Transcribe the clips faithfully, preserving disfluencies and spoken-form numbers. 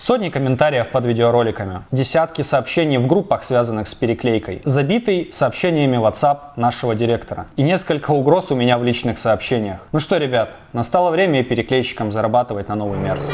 Сотни комментариев под видеороликами, десятки сообщений в группах, связанных с переклейкой, забитый сообщениями WhatsApp нашего директора и несколько угроз у меня в личных сообщениях. Ну что, ребят, настало время и переклейщикам зарабатывать на новый мерс.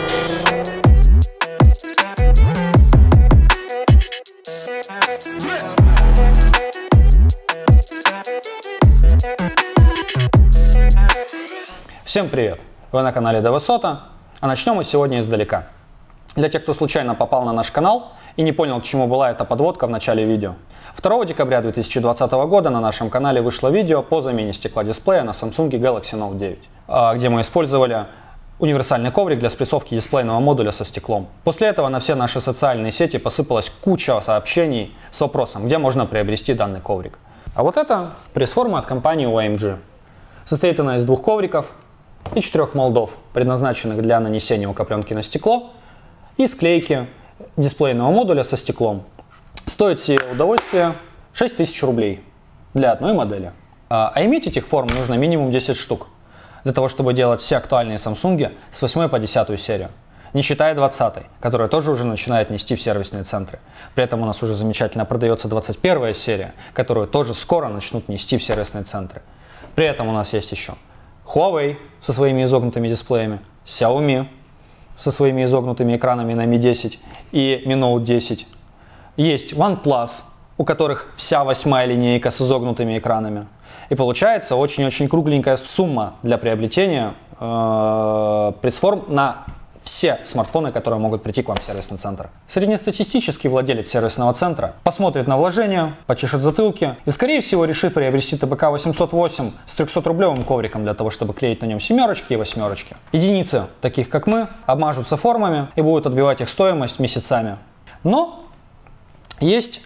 Всем привет! Вы на канале ДВСота, а начнем мы сегодня издалека. Для тех, кто случайно попал на наш канал и не понял, к чему была эта подводка в начале видео. второго декабря две тысячи двадцатого года на нашем канале вышло видео по замене стекла дисплея на Samsung Galaxy Note девять, где мы использовали универсальный коврик для спрессовки дисплейного модуля со стеклом. После этого на все наши социальные сети посыпалась куча сообщений с вопросом, где можно приобрести данный коврик. А вот это пресс-форма от компании о эм джи. Состоит она из двух ковриков и четырех молдов, предназначенных для нанесения укрепленки на стекло и склейки дисплейного модуля со стеклом. Стоит сие удовольствие шесть тысяч рублей для одной модели. А иметь этих форм нужно минимум десять штук, для того, чтобы делать все актуальные Samsung с восьмой по десятую серию. Не считая двадцатой, которая тоже уже начинает нести в сервисные центры. При этом у нас уже замечательно продается двадцать первая серия, которую тоже скоро начнут нести в сервисные центры. При этом у нас есть еще Huawei со своими изогнутыми дисплеями, Xiaomi со своими изогнутыми экранами на ми десять и ми ноут десять. Есть OnePlus, у которых вся восьмая линейка с изогнутыми экранами. И получается очень-очень кругленькая сумма для приобретения э, пресс-форм на все смартфоны, которые могут прийти к вам в сервисный центр. Среднестатистический владелец сервисного центра посмотрит на вложение, почешет затылки и, скорее всего, решит приобрести тэ бэ ка восемьсот восемь с трехсотрублевым ковриком для того, чтобы клеить на нем семерочки и восьмерочки. Единицы, таких как мы, обмажутся формами и будут отбивать их стоимость месяцами. Но есть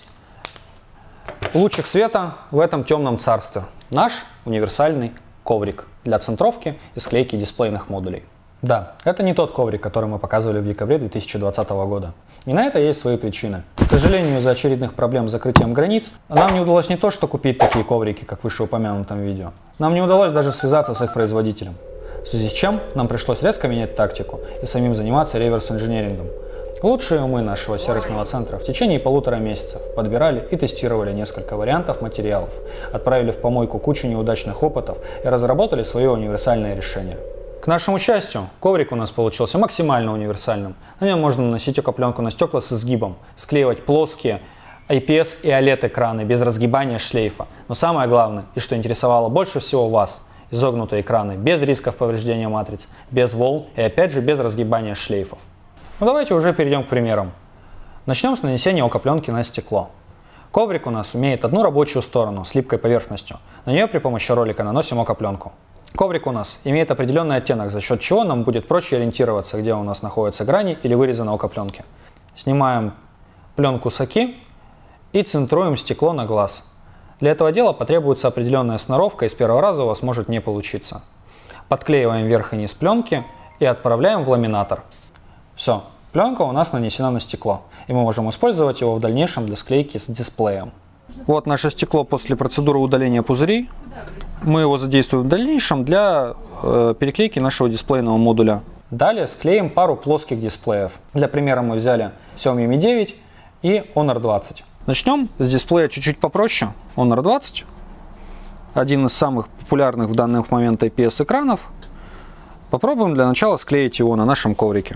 лучик света в этом темном царстве. Наш универсальный коврик для центровки и склейки дисплейных модулей. Да, это не тот коврик, который мы показывали в декабре две тысячи двадцатого года. И на это есть свои причины. К сожалению, из-за очередных проблем с закрытием границ, нам не удалось не то что купить такие коврики, как в вышеупомянутом видео, нам не удалось даже связаться с их производителем. В связи с чем нам пришлось резко менять тактику и самим заниматься реверс-инженерингом. Лучшие умы нашего сервисного центра в течение полутора месяцев подбирали и тестировали несколько вариантов материалов, отправили в помойку кучу неудачных опытов и разработали свое универсальное решение. К нашему счастью, коврик у нас получился максимально универсальным. На нем можно наносить укрепленку на стекла с изгибом, склеивать плоские ай пи эс и олед экраны без разгибания шлейфа. Но самое главное, и что интересовало больше всего вас, изогнутые экраны без рисков повреждения матриц, без волн и опять же без разгибания шлейфов. Ну давайте уже перейдем к примерам. Начнем с нанесения укрепленки на стекло. Коврик у нас имеет одну рабочую сторону с липкой поверхностью. На нее при помощи ролика наносим укрепленку. Коврик у нас имеет определенный оттенок, за счет чего нам будет проще ориентироваться, где у нас находятся грани или вырезы на укрепленке. Снимаем пленку с оки и центруем стекло на глаз. Для этого дела потребуется определенная сноровка, и с первого раза у вас может не получиться. Подклеиваем верх и низ пленки и отправляем в ламинатор. Все, пленка у нас нанесена на стекло, и мы можем использовать его в дальнейшем для склейки с дисплеем. Вот наше стекло после процедуры удаления пузырей. Мы его задействуем в дальнейшем для э, переклейки нашего дисплейного модуля. Далее склеим пару плоских дисплеев. Для примера мы взяли Xiaomi ми девять и Honor двадцать. Начнем с дисплея чуть-чуть попроще. Honor двадцать. Один из самых популярных в данный момент ай пи эс экранов. Попробуем для начала склеить его на нашем коврике.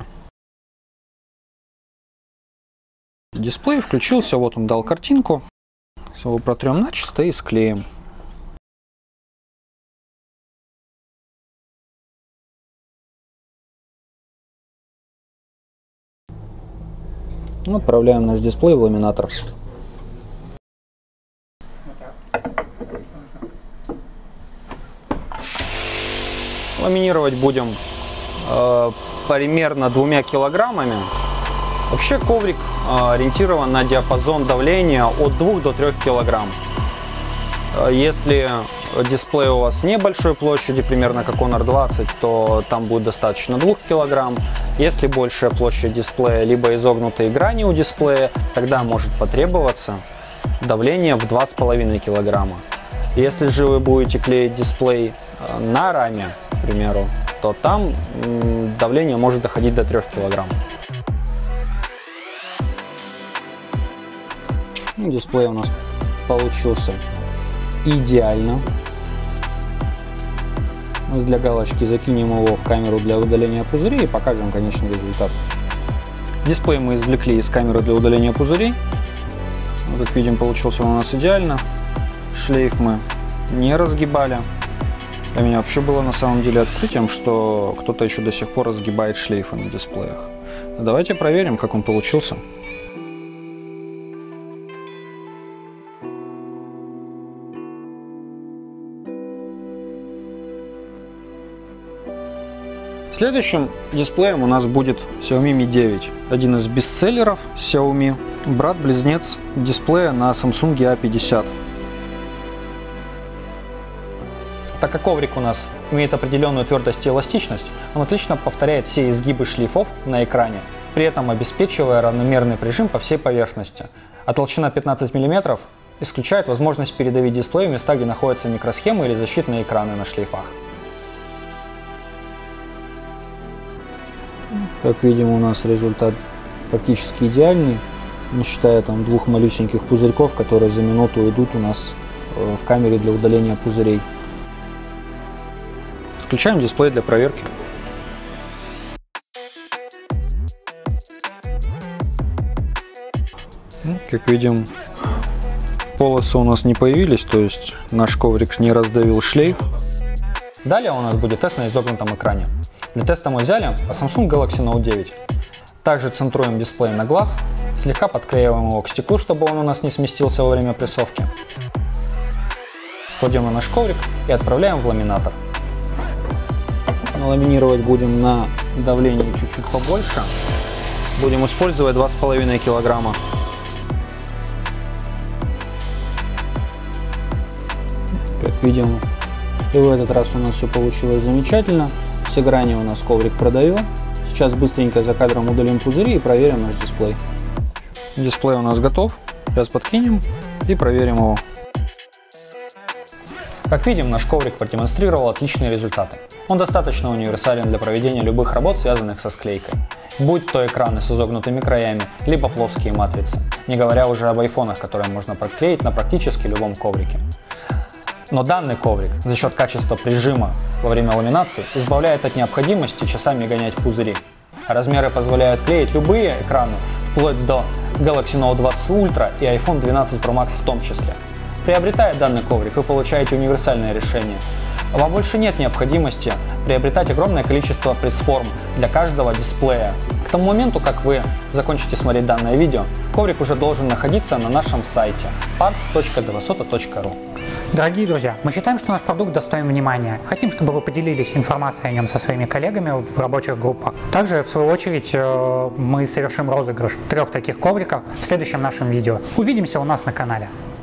Дисплей включился, вот он дал картинку. Его протрем начисто и склеим. Отправляем наш дисплей в ламинатор. Ламинировать будем э, примерно двумя килограммами. Вообще коврик э, ориентирован на диапазон давления от двух до трёх килограмм. Если дисплей у вас небольшой площади, примерно как Honor двадцать, то там будет достаточно двух килограмм. Если большая площадь дисплея, либо изогнутые грани у дисплея, тогда может потребоваться давление в два с половиной килограмма. Если же вы будете клеить дисплей на раме, к примеру, то там давление может доходить до трёх килограмм. Дисплей у нас получился идеально. Для галочки закинем его в камеру для удаления пузырей и покажем конечный результат. Дисплей мы извлекли из камеры для удаления пузырей. Как видим, получился он у нас идеально. Шлейф мы не разгибали. Для меня вообще было на самом деле открытием, что кто-то еще до сих пор разгибает шлейфы на дисплеях. Давайте проверим, как он получился. Следующим дисплеем у нас будет Xiaomi Mi девять, один из бестселлеров Xiaomi, брат-близнец дисплея на Samsung A пятьдесят. Так как коврик у нас имеет определенную твердость и эластичность, он отлично повторяет все изгибы шлейфов на экране, при этом обеспечивая равномерный прижим по всей поверхности. А толщина пятнадцать миллиметров исключает возможность передавить дисплей в места, где находятся микросхемы или защитные экраны на шлейфах. Как видим, у нас результат практически идеальный, не считая там двух малюсеньких пузырьков, которые за минуту идут у нас в камере для удаления пузырей. Включаем дисплей для проверки. Как видим, полосы у нас не появились, то есть наш коврик не раздавил шлейф. Далее у нас будет тест на изогнутом экране. Для теста мы взяли Samsung Galaxy Note девять. Также центруем дисплей на глаз, слегка подклеиваем его к стеклу, чтобы он у нас не сместился во время прессовки. Кладем на наш коврик и отправляем в ламинатор. Ламинировать будем на давлении чуть-чуть побольше. Будем использовать два с половиной килограмма. Как видим, и в этот раз у нас все получилось замечательно. С играния у нас коврик продавил. Сейчас быстренько за кадром удалим пузыри и проверим наш дисплей. Дисплей у нас готов. Сейчас подкинем и проверим его. Как видим, наш коврик продемонстрировал отличные результаты. Он достаточно универсален для проведения любых работ, связанных со склейкой. Будь то экраны с изогнутыми краями, либо плоские матрицы. Не говоря уже об айфонах, которые можно подклеить на практически любом коврике. Но данный коврик за счет качества прижима во время ламинации избавляет от необходимости часами гонять пузыри. Размеры позволяют клеить любые экраны, вплоть до Galaxy Note двадцать Ultra и iPhone двенадцать Pro Max в том числе. Приобретая данный коврик, вы получаете универсальное решение. Вам больше нет необходимости приобретать огромное количество пресс-форм для каждого дисплея. К тому моменту, как вы закончите смотреть данное видео, коврик уже должен находиться на нашем сайте parts точка devasota точка ru. Дорогие друзья, мы считаем, что наш продукт достоин внимания. Хотим, чтобы вы поделились информацией о нем со своими коллегами в рабочих группах. Также, в свою очередь, мы совершим розыгрыш трех таких ковриков в следующем нашем видео. Увидимся у нас на канале.